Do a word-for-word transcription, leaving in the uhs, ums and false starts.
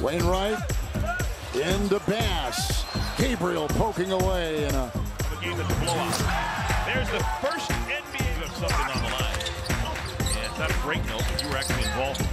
Wainwright into Bass. Gabriel poking away in a, a game that's a blowout. There's the first N B A of something on the line. And it's not a great note, but you were actually involved.